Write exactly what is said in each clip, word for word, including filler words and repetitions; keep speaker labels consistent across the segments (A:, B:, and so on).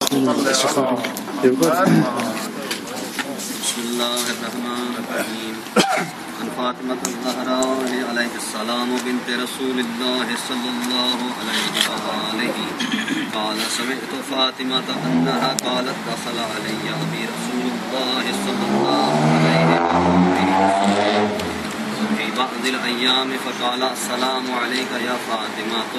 A: بسم اللہ الرحمن الرحیم عن فاطمة الزہراء علیہ السلام بنت رسول اللہ صلی اللہ علیہ وآلہ قال سمعت فاطمة انها قالت دخل علی ابی رسول اللہ صلی اللہ علیہ وآلہ في بعض الأيام فقال السلام عليك يا فاطمة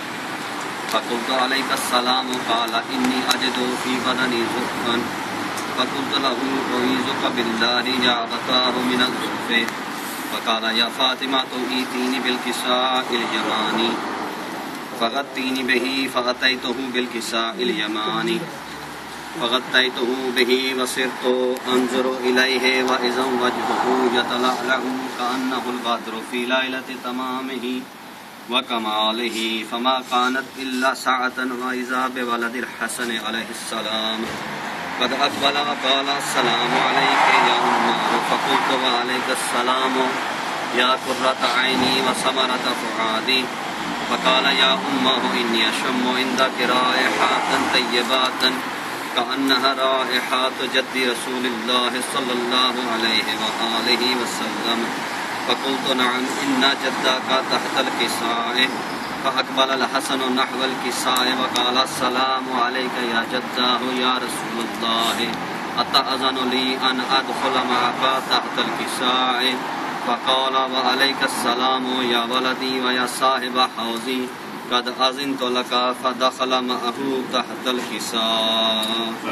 A: فقلت عليك السلام قال إني أجد في بدني ضعفا فقلت له أعيذك بالله يا أبتاه من الضعف فقال يا فاطمة ائتيني بالكساء اليماني فغطيني به فأتيته بالكساء اليماني فغطيته به وصرت أنظر إليه وإذا وجهه يتلألأ كأنه البدر في ليلة تمامه وكماله فما كانت إلا ساعة وإذا بولد الحسن عليه السلام قد أقبل وقال السلام عليك يا أمه فقلت وعليك السلام يا قرة عيني وثمرة فؤادي فقال يا أمه إني أشم عندك رائحات طيبات كأنها رائحات جد رسول الله صلى الله عليه وآله وسلم فقلت نعم إن جدك تحت الكساء فأقبل الحسن نحو الكساء وقال السلام عليك يا جداه يا رسول الله أتأذن لي أن أدخل معك تحت الكساء فقال وعليك السلام يا ولدي ويا صاحب حوزي قد أذنت لك فدخل معه تحت الكساء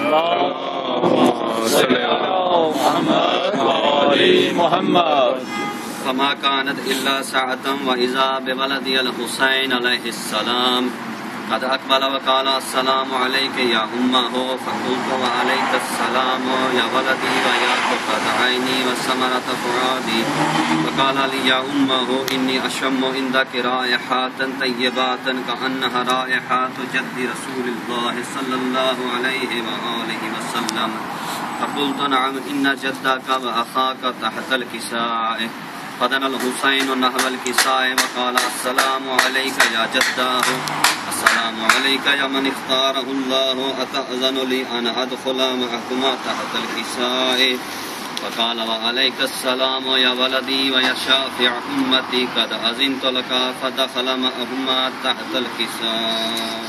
B: اللهم صل على محمد وآل محمد
A: فما كانت إلا ساعة وإذا بولدي الحسين عليه السلام قد أقبل وقال السلام عليك يا أمه فقلت وعليك السلام يا ولدي ويا قرة عيني وثمرة فؤادي فقال لي يا أمه إني أشم عندك رائحات طيبات كأنها رائحات جد رسول الله صلى الله عليه وآله وسلم فقلت نعم إن جدك وأخاك تحت الكساء فدنا الحسين نحو الكساء وقال السلام عليك يا جداه السلام عليك يا من اختاره الله أتأذن لي أن أدخل معكما تحت الكساء فقال وعليك السلام يا ولدي ويا شافع أمتي قد أذنت لك فدخل معهما تحت الكساء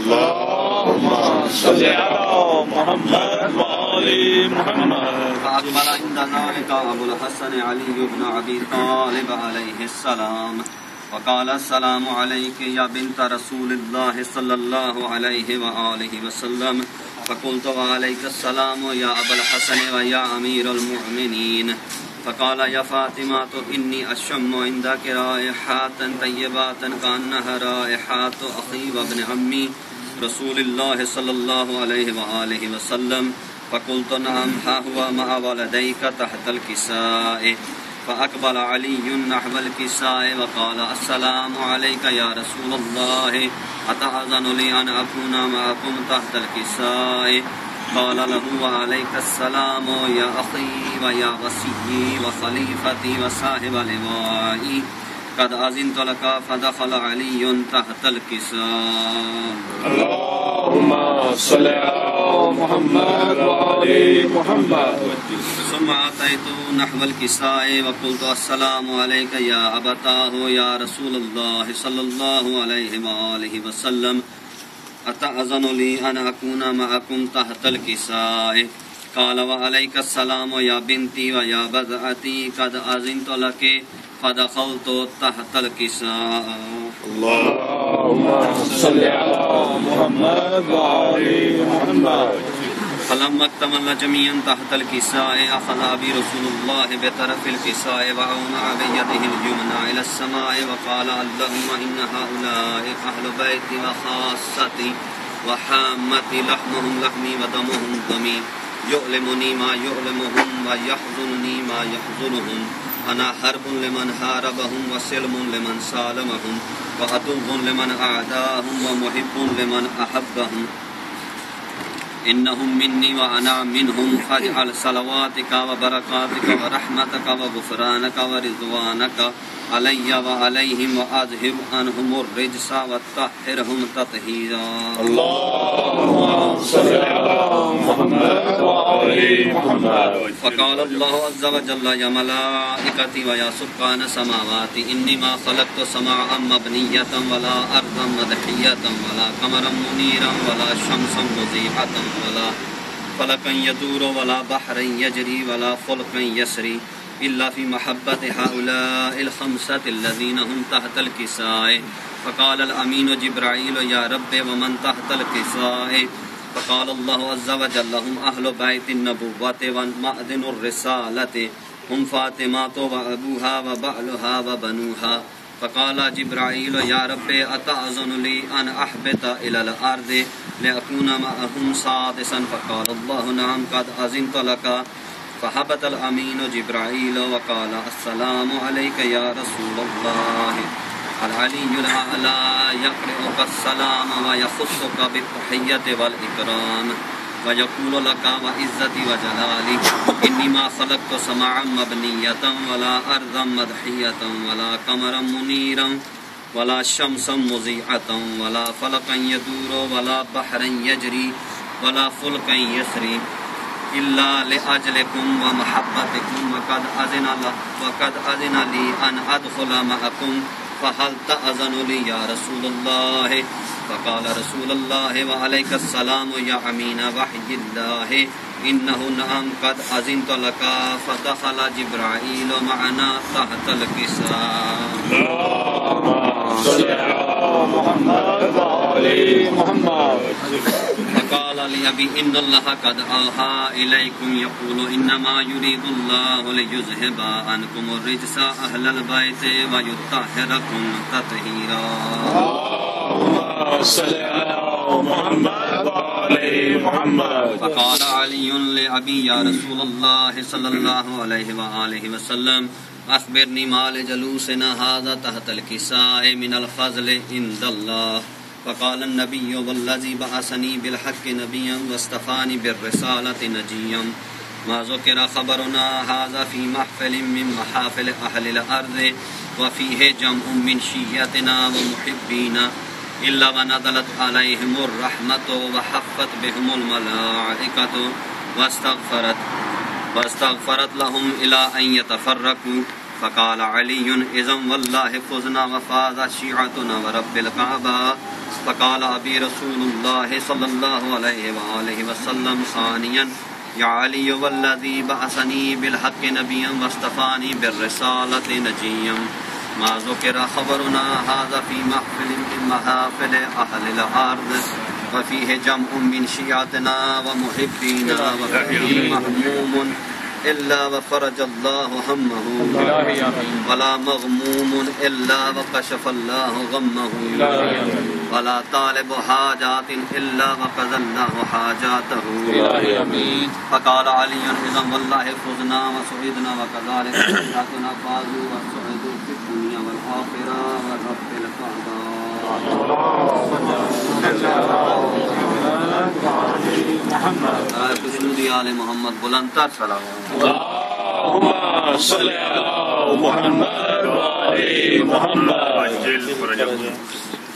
B: اللهم صل على محمد وآل محمد
A: فأقبل عند ذلك أبو الحسن علي بن أبي طالب عليه السلام وقال السلام عليك يا بنت رسول الله صلى الله عليه وآله وسلم فقلت وعليك السلام يا أبا الحسن ويا أمير المؤمنين فقال يا فاطمة إني أشم عندك رائحات طيبات كأنها رائحات أخي وابن عمي رسول الله صلى الله عليه وآله وسلم فقلت نعم ها هو مع ولديك تحت الكساء فأقبل علي نحو الكساء وقال السلام عليك يا رسول الله أتأذن لي أن أكون معكم تحت الكساء قال له وعليك السلام يا أخي ويا وصيي وخليفتي وصاحب لوائي قد أذنت لك فدخل علي تحت الكساء
B: اللهم صل على محمد وآل محمد
A: ثم أتيت نحو الكساء وقلت السلام عليك يا أبتاه يا رسول الله صلى الله عليه وآله وسلم أتأذن لي أن أكون معكم تحت الكساء قال وعليك السلام يا بنتي ويا بضعتي قد أذنت لك فدخلت تحت الكساء
B: اللهم صل على محمد وآل محمد
A: فلما اكتمل جميعا تحت الكساء أخذ أبي رسول الله بطرف الكساء وأومع بيده اليمنى إلى السماء وقال اللهم إن هؤلاء أهل بيتي وخاصتي وحامتي لحمهم لحمي ودمهم دمي يؤلمني ما يؤلمهم ويحزنني ما يحزنهم أنا حرب لمن حاربهم وسلم لمن سالمهم وعدو لمن أعداهم ومحب لمن أحبهم إنهم مني وأنا منهم فاجعل صلواتك وبركاتك ورحمتك وغفرانك ورضوانك علي وعليهم وأذهب عنهم الرجس وطهرهم تطهيرا.
B: اللهم صل على محمد وآل محمد.
A: وقال الله عز وجل يا ملائكتي ويا سكان سماواتي إني ما خلقت سماء مبنية ولا أرضا مدحية ولا قمرا منيرا ولا شمسا مضيئة ولا فلكا يدور ولا بحرا يجري ولا فلكا يسري إلا في محبة هؤلاء الخمسة الذين هم تحت الكساء. فقال الأمين جبرائيل يا رب ومن تحت الكساء؟ فقال الله عز وجل هم أهل بيت النبوة ومعدن الرسالة هم فاطمة وأبوها وبعلها وبنوها. فقال جبرائيل يا رب أتأذن لي أن أحبط إلى الأرض لأكون معهم سادسا؟ فقال الله نعم قد أذنت لك. فهبط الأمين جبرائيل وقال السلام عليك يا رسول الله. العلي الأعلى يقرئك السلام ويخصك بالتحية والإكرام ويقول لك وعزتي وجلالي إني ما خلقت سماعا مبنية ولا أرضا مدحية ولا قمرا منيرا ولا شمسا مضيئة ولا فلكا يدور ولا بحرا يجري ولا فلكا يسري إلا لأجلكم ومحبتكم وقد أذن وقد أذن لي أن أدخل معكم فهل تأذن لي يا رسول الله؟ فقال رسول الله وعليك السلام يا أمين وحي الله إنه نعم قد أذنت لك. فدخل جبرائيل معنا تحت الكساء.
B: اللهم صل على محمد وآل محمد.
A: فقال لأبي إن الله قد أوحى إليكم يقول إنما يريد الله ليذهب عنكم الرجس أهل البيت ويطهركم تطهيرا.
B: اللهم صل على محمد وآل محمد.
A: فقال علي لأبي يا رسول الله صلى الله عليه وآله وسلم أخبرني ما لجلوسنا هذا تحت الكساء من الفضل عند الله. فقال النبي والذي بعثني بالحق نبيا واصطفاني بالرسالة نجيا ما ذكر خبرنا هذا في محفل من محافل أهل الأرض وفيه جمع من شيعتنا ومحبينا إلا ونزلت عليهم الرحمة وحفت بهم الملائكة واستغفرت واستغفرت لهم إلى أن يتفرقوا. فقال علي إذا والله فزنا وفاز شيعتنا ورب الكعبة. فقال أبي رسول الله صلى الله عليه وآله وسلم ثانيا يا علي والذي بعثني بالحق نبيا واصطفاني بالرسالة نجيا ما ذكر خبرنا هذا في محفل من محافل أهل الأرض وفيه جمع من شيعتنا ومحبينا وفيه محموم إلا وفرج الله همه ولا مغموم إلا وكشف الله غمه ولا طالب حاجات إلا وقضى الله حاجاته. فقال علي إذا والله فزنا وسعدنا وكذلك حياتنا فازوا وسعدوا في الدنيا والآخرة ورب الكعبة. خوشنودی آل محمد بلندتر سلام.
B: اللهم صل على محمد وآل محمد.